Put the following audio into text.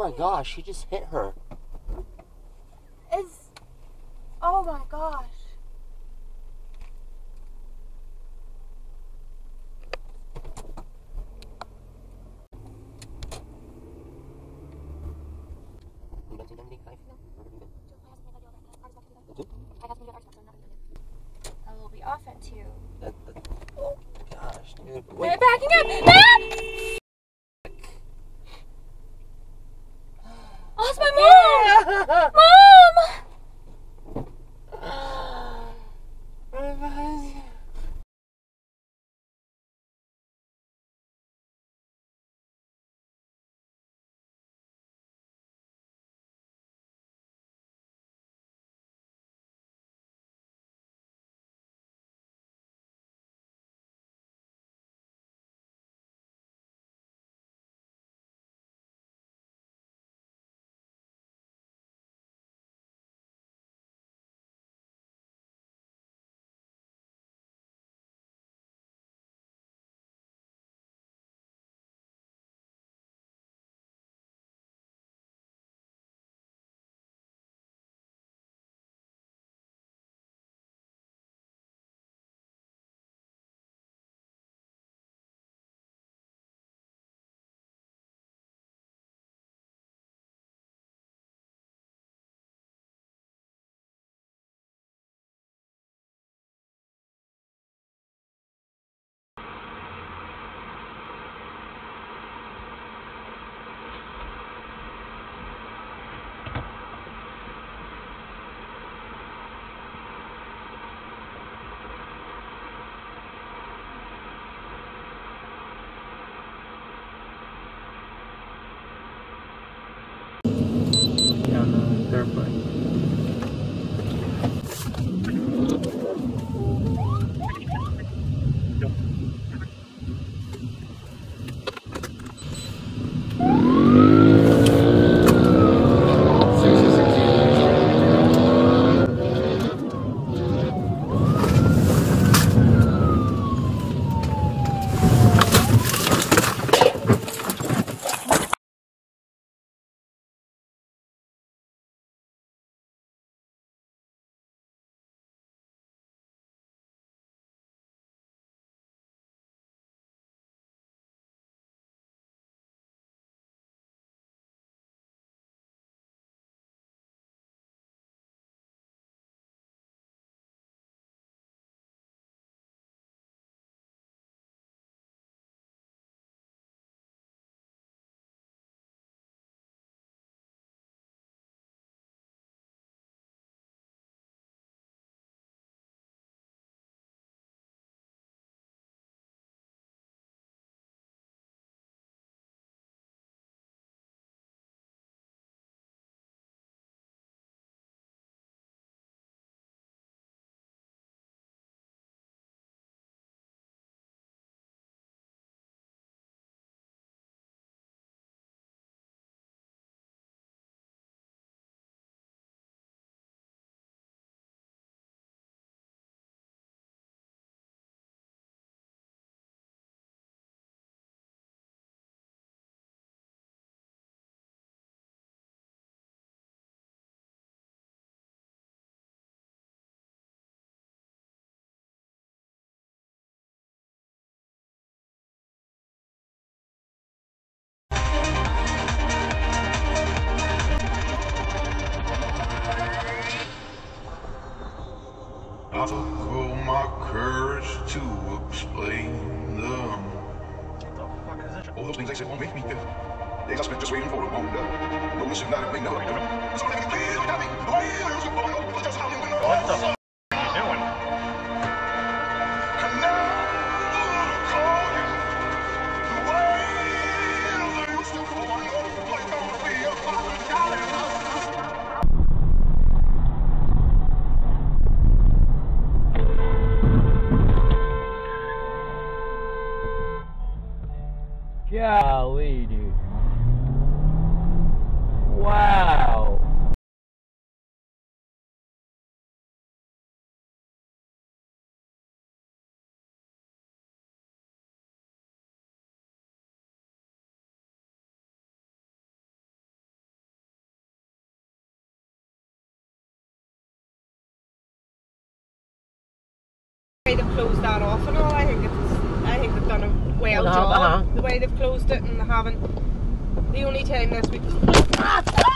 my gosh, he just hit her. Oh my gosh. I will be off at 2. Oh gosh, dude. They're backing up! Ah! Oh, it's my mom! Mom! Yeah, no, they're fine. I took all my courage to explain them. All those things they said won't make me better. Days I spent just waiting for a moment. No mission, not a big no. So they can feel what I mean. The way it is, but just how you know. What the f*** are you doing? And now I'm calling the way they used to call my own place. Don't be a fucking darling. Golly, dude. Wow. closed that off and all. I think they've done a well job. The way they've closed it and they haven't. The only time this week.